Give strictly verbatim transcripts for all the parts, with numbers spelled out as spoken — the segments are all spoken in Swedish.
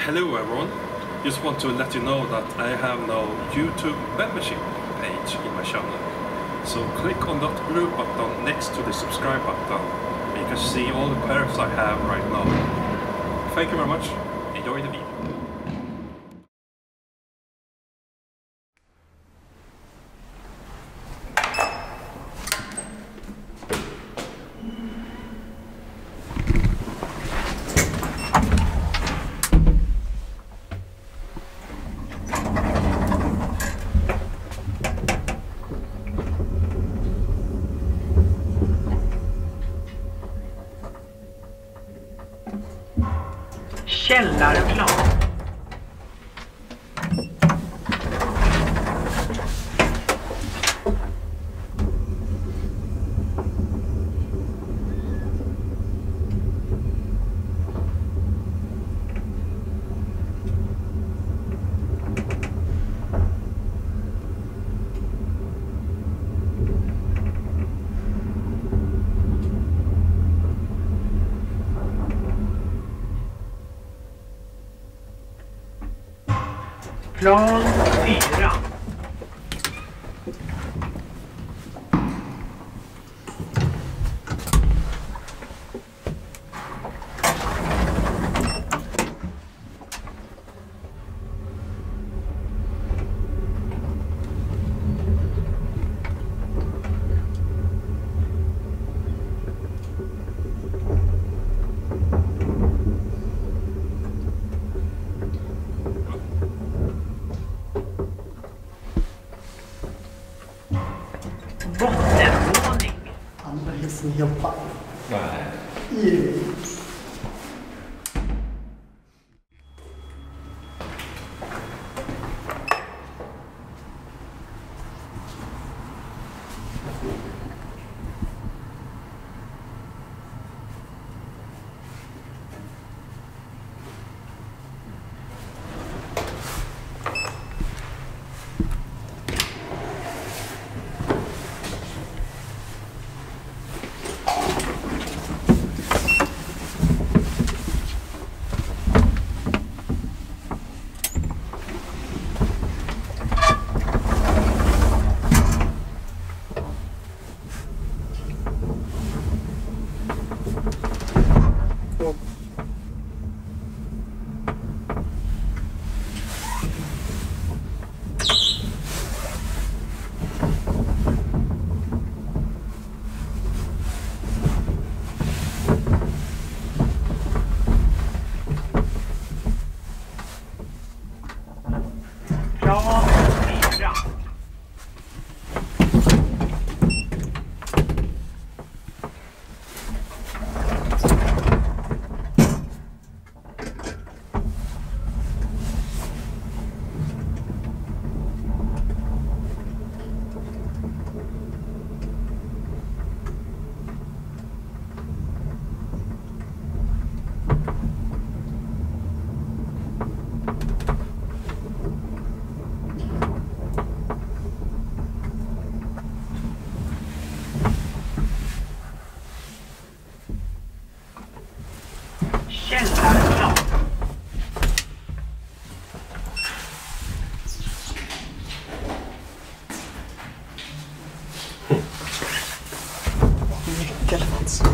Hello everyone, just want to let you know that I have no YouTube membership page in my channel. So click on that blue button next to the subscribe button and you can see all the perks I have right now. Thank you very much, enjoy the video. Källarplan. Plan fyra. Bottenvåning. Andra hissen jobbar. Nej. Yeah. Källarplan. Nyckel fanns.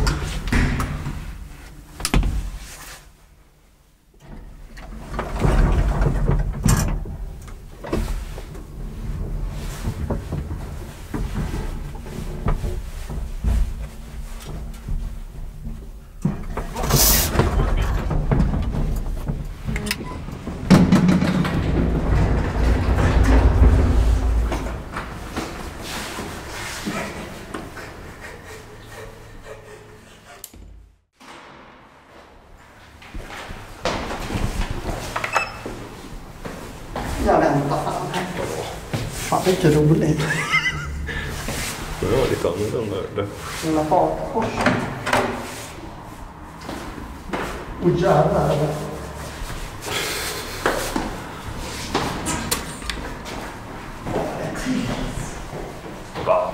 Jag väntar fram här. Fan, vilken rolig. Det var lite annorlunda. Lilla fartkors. Åh jävlar. Va?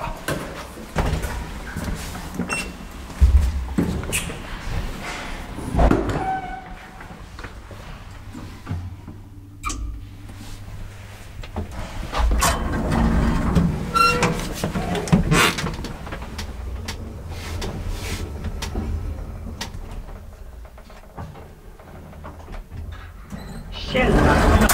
Källarplan.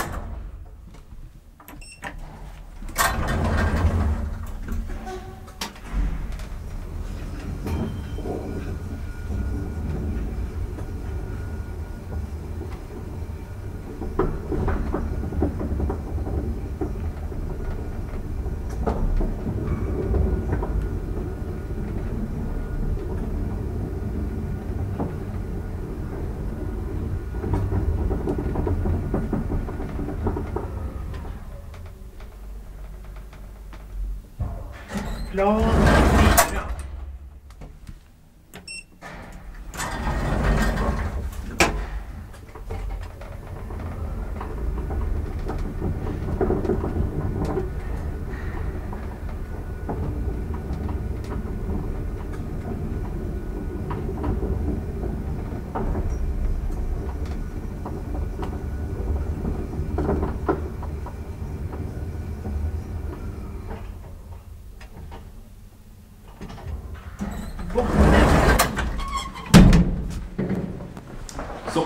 Plan fyra. Så.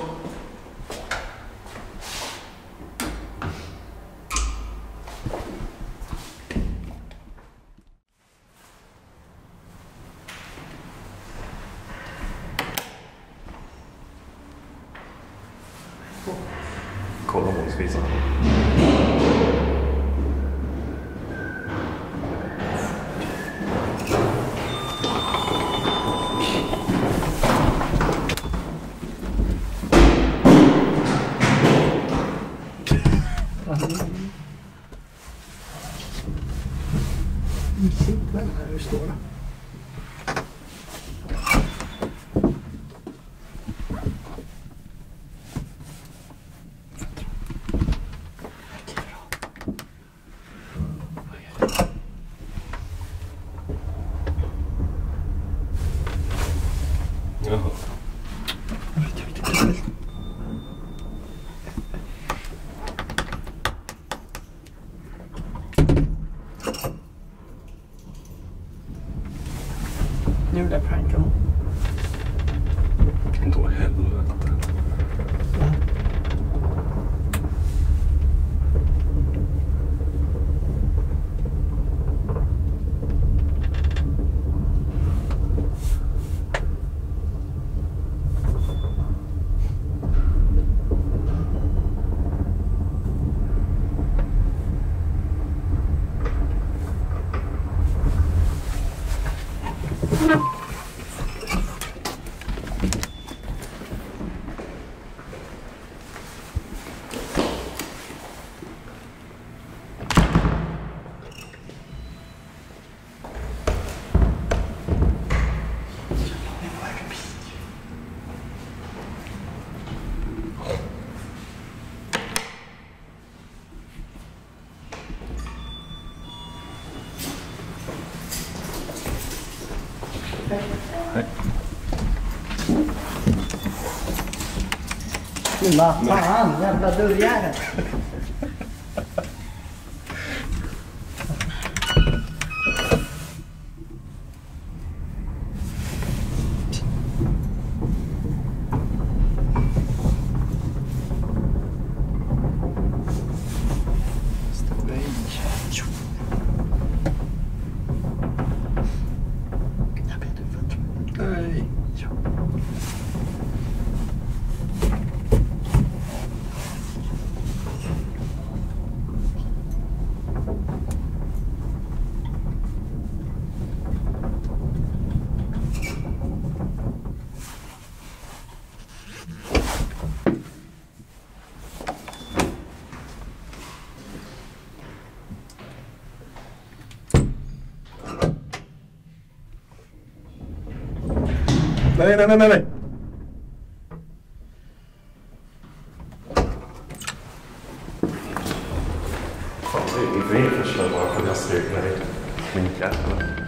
Kolla målsvisar. Sitter här du står. Jaha. Nu är det pranken. Då helvete. Nej. Men vad fan, jävla dörrjävel. Nej, nej, nej, nej, nej. Fan, det är ju första bara för att jag stryker mig. Min jävla.